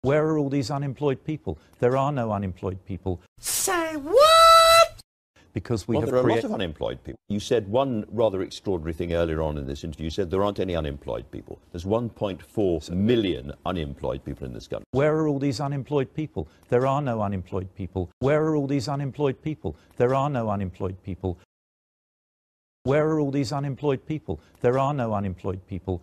Where are all these unemployed people? There are no unemployed people. Say what? Because we Well, have there are a lot of unemployed people. You said one rather extraordinary thing earlier on in this interview. You said there aren't any unemployed people. There's 1.4 million unemployed people in this country. Where are all these unemployed people? There are no unemployed people. Where are all these unemployed people? There are no unemployed people. Where are all these unemployed people? There are no unemployed people.